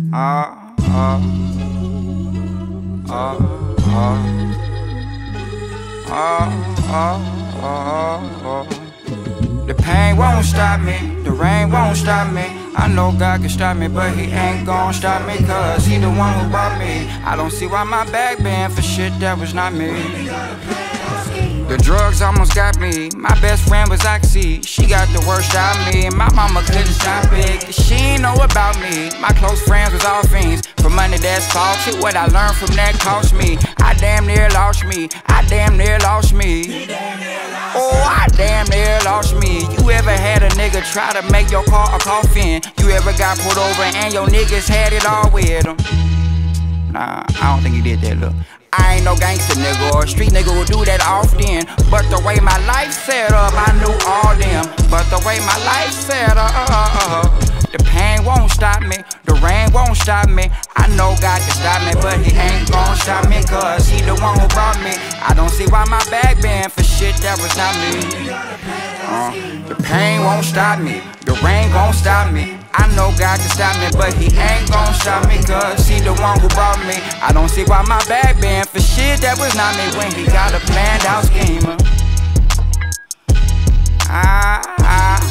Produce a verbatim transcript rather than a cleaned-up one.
Ah, ah, ah, ah, ah, ah, ah, ah. The pain won't stop me, the rain won't stop me. I know God can stop me, but he ain't gon' stop me, cause he the one who brought me. I don't see why my back bend for shit that was not me. The drugs almost got me. My best friend was Oxy. She got the worst out of me. My mama couldn't stop it. She ain't know about me. My close friends was all fiends. For money that's false shit. What I learned from that cost me. I damn near lost me. I damn near lost me. Oh, I damn near lost me. You ever had a nigga try to make your car a coffin? You ever got pulled over and your niggas had it all with them? Nah, I don't think he did that, look. I ain't no gangster nigga or a street nigga who do that often. But the way my life set up, I knew all them. But the way my life set up, the pain won't stop me, the rain won't stop me. I know God can stop me, but he ain't gon' stop me, cause he the one who brought me. I don't see why my back bend for shit that was not me. uh, The pain won't stop me, the rain won't stop me. I know God can stop me, but he ain't gon' stop me, cause he the one who brought me. I don't see why my back bend for shit that was not me, when he got a planned out schema. Ah, ah,